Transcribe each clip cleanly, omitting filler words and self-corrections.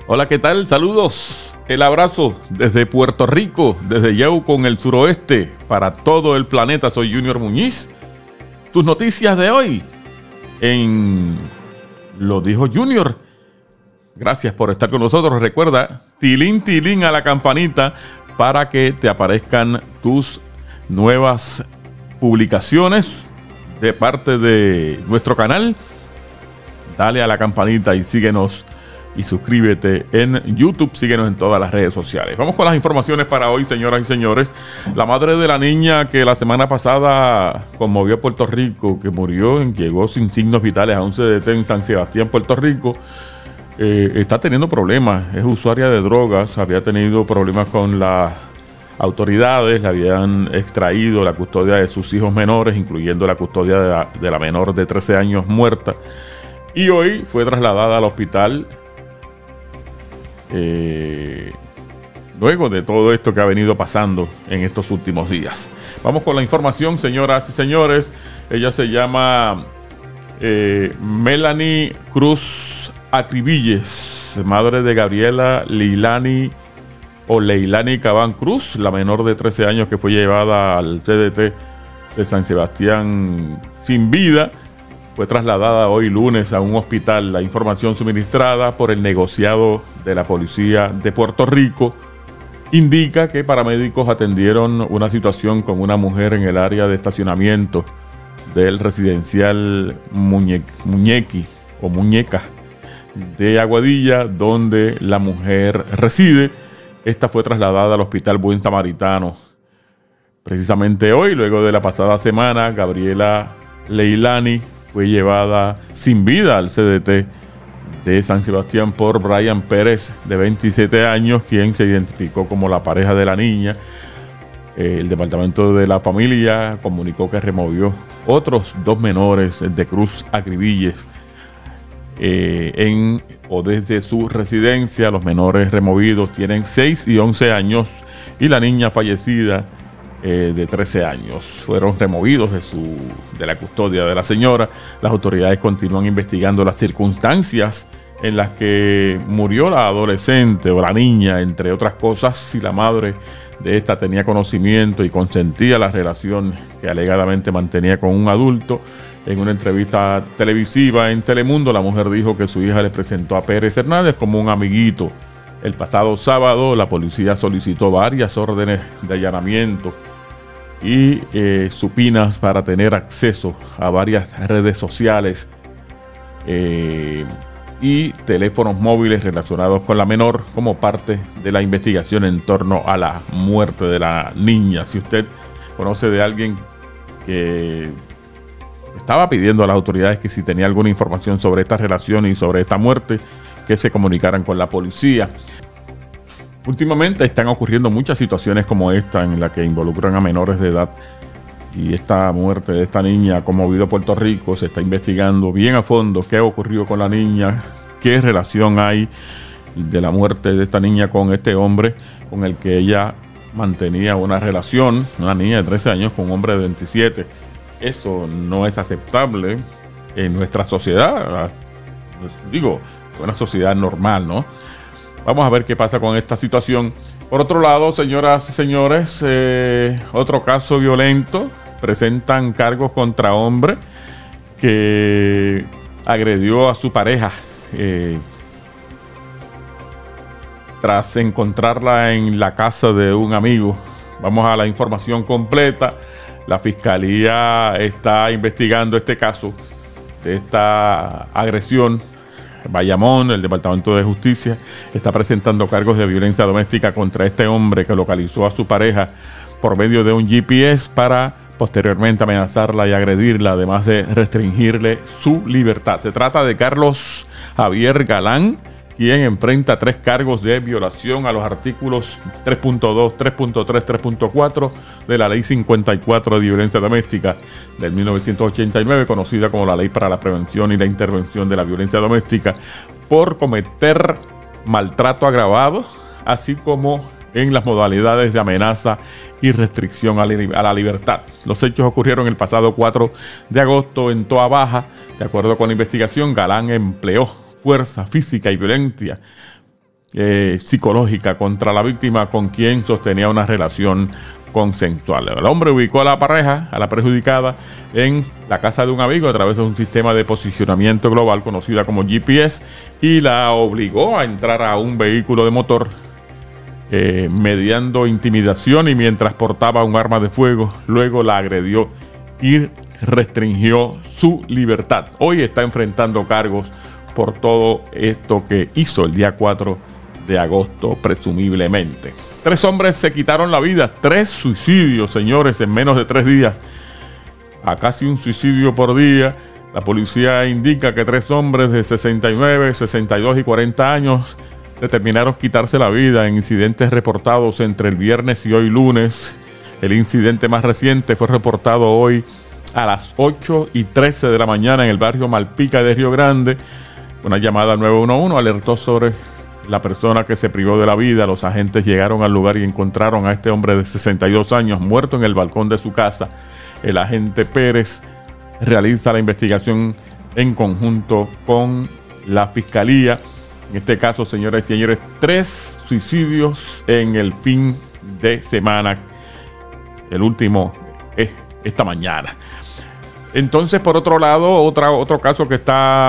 Hola, ¿qué tal? Saludos. El abrazo desde Puerto Rico, desde Yauco en el suroeste, para todo el planeta. Soy Junior Muñiz. Tus noticias de hoy en Lo Dijo Junior. Gracias por estar con nosotros. Recuerda, tilín, tilín a la campanita para que te aparezcan tus nuevas publicaciones de parte de nuestro canal. Dale a la campanita y síguenos y suscríbete en YouTube, síguenos en todas las redes sociales. Vamos con las informaciones para hoy, señoras y señores. La madre de la niña que la semana pasada conmovió a Puerto Rico, que murió, llegó sin signos vitales a un CDT en San Sebastián, Puerto Rico, está teniendo problemas. Es usuaria de drogas, había tenido problemas con las autoridades, le habían extraído la custodia de sus hijos menores, incluyendo la custodia de la menor de 13 años muerta. Y hoy fue trasladada al hospital luego de todo esto que ha venido pasando en estos últimos días. Vamos con la información, señoras y señores. Ella se llama Melanie Cruz Acribilles, madre de Gabriela Leilani Cabán Cruz, la menor de 13 años que fue llevada al CDT de San Sebastián sin vida. Fue trasladada hoy lunes a un hospital. La información suministrada por el negociado de la policía de Puerto Rico indica que paramédicos atendieron una situación con una mujer en el área de estacionamiento del residencial Muñeca de Aguadilla, donde la mujer reside. Esta fue trasladada al Hospital Buen Samaritano. Precisamente hoy, luego de la pasada semana, Gabriela Leilani fue llevada sin vida al CDT de San Sebastián por Brian Pérez, de 27 años, quien se identificó como la pareja de la niña. El Departamento de la Familia comunicó que removió otros 2 menores de Cruz Acribilles desde su residencia. Los menores removidos tienen 6 y 11 años y la niña fallecida de 13 años. Fueron removidos de la custodia de la señora. Las autoridades continúan investigando las circunstancias en las que murió la adolescente o la niña, entre otras cosas, si la madre de esta tenía conocimiento y consentía la relación que alegadamente mantenía con un adulto. En una entrevista televisiva en Telemundo, la mujer dijo que su hija le presentó a Pérez Hernández como un amiguito. El pasado sábado, la policía solicitó varias órdenes de allanamiento y supinas para tener acceso a varias redes sociales y teléfonos móviles relacionados con la menor como parte de la investigación en torno a la muerte de la niña. Si usted conoce de alguien que estaba pidiendo a las autoridades que si tenía alguna información sobre esta relación y sobre esta muerte, que se comunicaran con la policía. Últimamente están ocurriendo muchas situaciones como esta en la que involucran a menores de edad, y esta muerte de esta niña ha conmovido a Puerto Rico. Se está investigando bien a fondo qué ocurrió con la niña, qué relación hay de la muerte de esta niña con este hombre con el que ella mantenía una relación, una niña de 13 años con un hombre de 27. Eso no es aceptable en nuestra sociedad. Digo, una sociedad normal, ¿no? Vamos a ver qué pasa con esta situación. Por otro lado, señoras y señores, otro caso violento. Presentan cargos contra hombre que agredió a su pareja tras encontrarla en la casa de un amigo. Vamos a la información completa. La fiscalía está investigando este caso de esta agresión. Bayamón, el Departamento de Justicia, está presentando cargos de violencia doméstica contra este hombre que localizó a su pareja por medio de un GPS para posteriormente amenazarla y agredirla, además de restringirle su libertad. Se trata de Carlos Javier Galán, quien enfrenta 3 cargos de violación a los artículos 3.2, 3.3, 3.4 de la Ley 54 de Violencia Doméstica del 1989, conocida como la Ley para la Prevención y la Intervención de la Violencia Doméstica, por cometer maltrato agravado, así como en las modalidades de amenaza y restricción a la libertad. Los hechos ocurrieron el pasado 4 de agosto en Toa Baja. De acuerdo con la investigación, Galán empleó fuerza física y violencia psicológica contra la víctima con quien sostenía una relación consensual. El hombre ubicó a la pareja, a la perjudicada, en la casa de un amigo a través de un sistema de posicionamiento global conocida como GPS y la obligó a entrar a un vehículo de motor mediando intimidación y mientras portaba un arma de fuego. Luego la agredió y restringió su libertad. Hoy está enfrentando cargos por todo esto que hizo el día 4 de agosto, presumiblemente. 3 hombres se quitaron la vida, 3 suicidios, señores, en menos de 3 días. A casi un suicidio por día. La policía indica que 3 hombres de 69, 62 y 40 años determinaron quitarse la vida en incidentes reportados entre el viernes y hoy lunes. El incidente más reciente fue reportado hoy a las 8:13 de la mañana en el barrio Malpica de Río Grande. Una llamada al 911 alertó sobre la persona que se privó de la vida. Los agentes llegaron al lugar y encontraron a este hombre de 62 años muerto en el balcón de su casa. El agente Pérez realiza la investigación en conjunto con la fiscalía. En este caso, señoras y señores, 3 suicidios en el fin de semana. El último es esta mañana. Entonces, por otro lado, otro caso que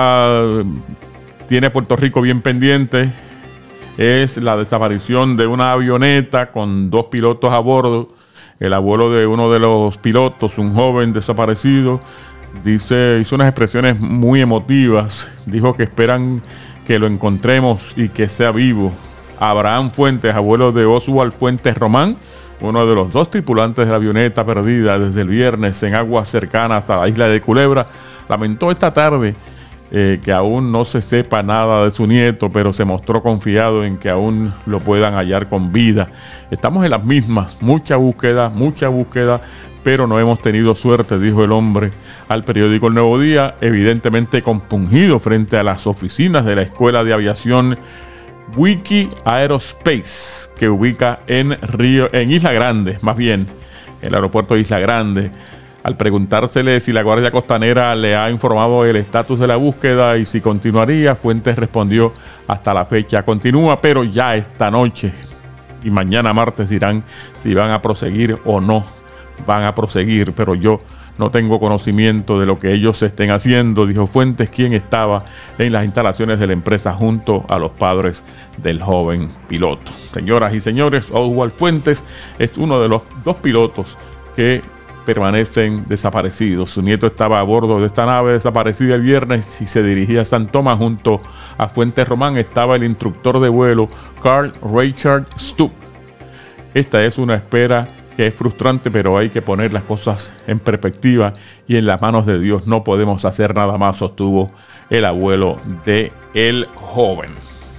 tiene Puerto Rico bien pendiente es la desaparición de una avioneta con 2 pilotos a bordo. El abuelo de uno de los pilotos, un joven desaparecido, hizo unas expresiones muy emotivas. Dijo que esperan que lo encontremos y que sea vivo. Abraham Fuentes, abuelo de Oswald Fuentes Román, uno de los 2 tripulantes de la avioneta perdida desde el viernes en aguas cercanas a la isla de Culebra, lamentó esta tarde que aún no se sepa nada de su nieto, pero se mostró confiado en que aún lo puedan hallar con vida. Estamos en las mismas, mucha búsqueda, pero no hemos tenido suerte, dijo el hombre al periódico El Nuevo Día, evidentemente compungido frente a las oficinas de la Escuela de Aviación Wiki Aerospace, que ubica en Isla Grande, más bien, el aeropuerto de Isla Grande. Al preguntársele si la Guardia Costanera le ha informado el estatus de la búsqueda y si continuaría, Fuentes respondió: hasta la fecha continúa, pero ya esta noche y mañana martes dirán si van a proseguir o no van a proseguir, pero yo no tengo conocimiento de lo que ellos estén haciendo, dijo Fuentes, quien estaba en las instalaciones de la empresa junto a los padres del joven piloto. Señoras y señores, Oswald Fuentes es uno de los 2 pilotos que permanecen desaparecidos. Su nieto estaba a bordo de esta nave desaparecida el viernes y se dirigía a San Tomás. Junto a Fuentes Román estaba el instructor de vuelo Carl Richard Stubb. Esta es una espera que es frustrante, pero hay que poner las cosas en perspectiva y en las manos de Dios no podemos hacer nada más, sostuvo el abuelo de el joven.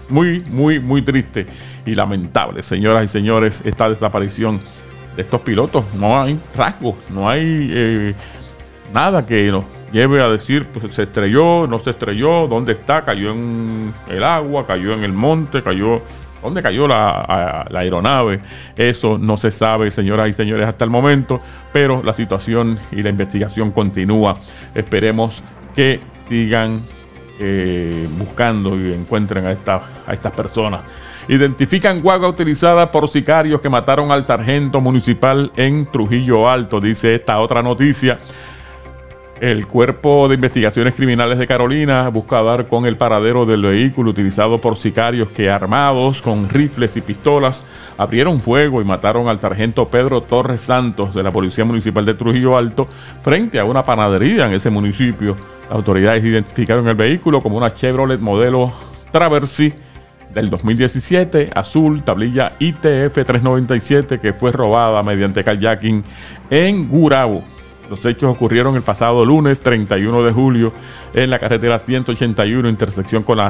Muy triste y lamentable, señoras y señores, esta desaparición de estos pilotos. No hay rasgos, no hay nada que nos lleve a decir pues, se estrelló, no se estrelló, dónde está, cayó en el agua, cayó en el monte, ¿dónde cayó la aeronave? Eso no se sabe, señoras y señores, hasta el momento, pero la situación y la investigación continúa. Esperemos que sigan buscando y encuentren a estas personas. Identifican guagua utilizada por sicarios que mataron al sargento municipal en Trujillo Alto, dice esta otra noticia. El Cuerpo de Investigaciones Criminales de Carolina busca dar con el paradero del vehículo utilizado por sicarios que, armados con rifles y pistolas, abrieron fuego y mataron al sargento Pedro Torres Santos de la Policía Municipal de Trujillo Alto frente a una panadería en ese municipio. Las autoridades identificaron el vehículo como una Chevrolet modelo Traverse del 2017, azul, tablilla ITF 397, que fue robada mediante carjacking en Gurabo. Los hechos ocurrieron el pasado lunes 31 de julio en la carretera 181, intersección con la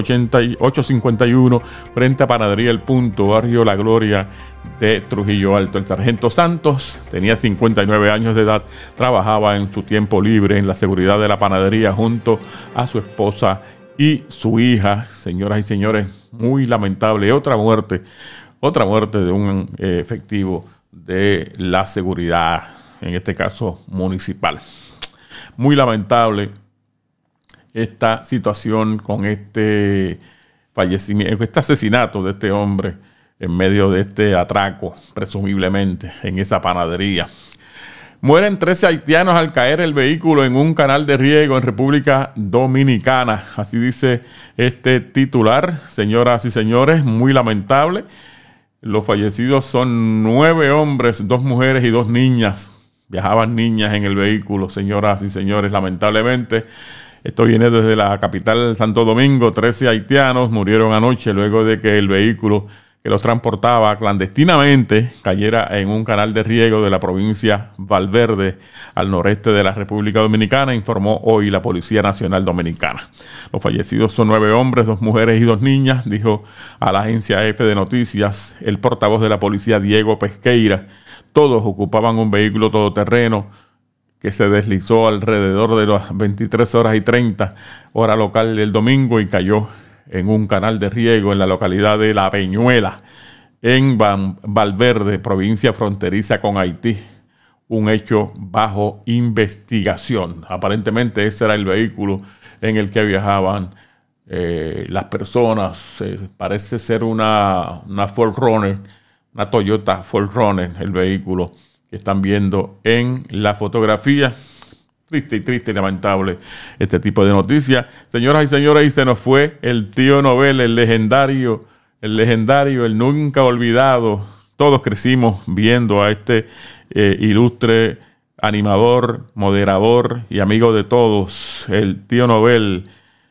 851, frente a Panadería El Punto, barrio La Gloria de Trujillo Alto. El sargento Santos tenía 59 años de edad, trabajaba en su tiempo libre en la seguridad de la panadería junto a su esposa y su hija. Señoras y señores, muy lamentable. Otra muerte de un efectivo de la seguridad, en este caso municipal. Muy lamentable esta situación con este fallecimiento, este asesinato de este hombre en medio de este atraco, presumiblemente, en esa panadería. Mueren 13 haitianos al caer el vehículo en un canal de riego en República Dominicana. Así dice este titular. Señoras y señores, muy lamentable. Los fallecidos son 9 hombres, 2 mujeres y 2 niñas. Viajaban niñas en el vehículo, señoras y señores, lamentablemente. Esto viene desde la capital Santo Domingo. 13 haitianos murieron anoche luego de que el vehículo que los transportaba clandestinamente cayera en un canal de riego de la provincia Valverde, al noreste de la República Dominicana, informó hoy la Policía Nacional Dominicana. Los fallecidos son 9 hombres, 2 mujeres y 2 niñas, dijo a la agencia EFE de Noticias el portavoz de la policía, Diego Pesqueira. Todos ocupaban un vehículo todoterreno que se deslizó alrededor de las 23:30 hora local del domingo y cayó en un canal de riego en la localidad de La Peñuela, en Valverde, provincia fronteriza con Haití. Un hecho bajo investigación. Aparentemente ese era el vehículo en el que viajaban las personas. Parece ser una 4Runner, una Toyota 4Runner, el vehículo que están viendo en la fotografía. Triste y lamentable este tipo de noticias. Señoras y señores, y se nos fue el tío Nobel, el legendario, el nunca olvidado. Todos crecimos viendo a este ilustre animador, moderador y amigo de todos, el tío Nobel.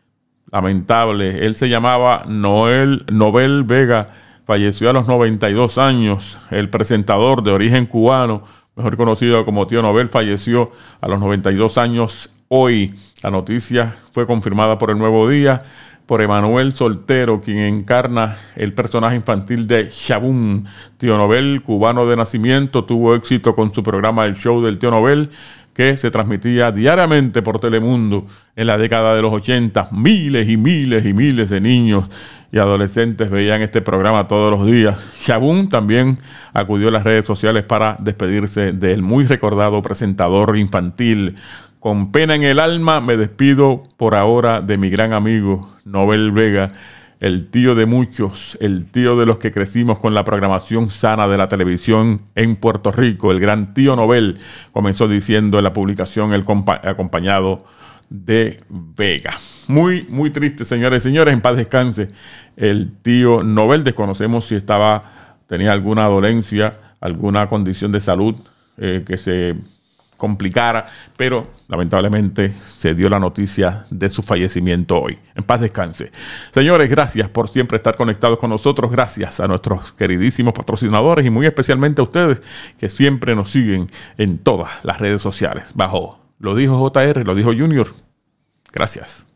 Lamentable, él se llamaba Nobel Vega, falleció a los 92 años. El presentador de origen cubano, mejor conocido como tío Nobel, falleció a los 92 años hoy. La noticia fue confirmada por El Nuevo Día, por Emanuel Soltero, quien encarna el personaje infantil de Shabún. Tío Nobel, cubano de nacimiento, tuvo éxito con su programa El Show del Tío Nobel, que se transmitía diariamente por Telemundo en la década de los 80. Miles y miles y miles de niños y adolescentes veían este programa todos los días. Shabún también acudió a las redes sociales para despedirse del muy recordado presentador infantil. Con pena en el alma me despido por ahora de mi gran amigo Nobel Vega, el tío de muchos, el tío de los que crecimos con la programación sana de la televisión en Puerto Rico. El gran tío Nobel comenzó diciendo en la publicación acompañado de Vega. Muy, muy triste, señores y señores. En paz descanse el tío Nobel. Desconocemos si tenía alguna dolencia, alguna condición de salud que se complicara, pero lamentablemente se dio la noticia de su fallecimiento hoy. En paz descanse. Señores, gracias por siempre estar conectados con nosotros. Gracias a nuestros queridísimos patrocinadores y muy especialmente a ustedes que siempre nos siguen en todas las redes sociales. Bajo Lo Dijo JR, Lo Dijo Junior. Gracias.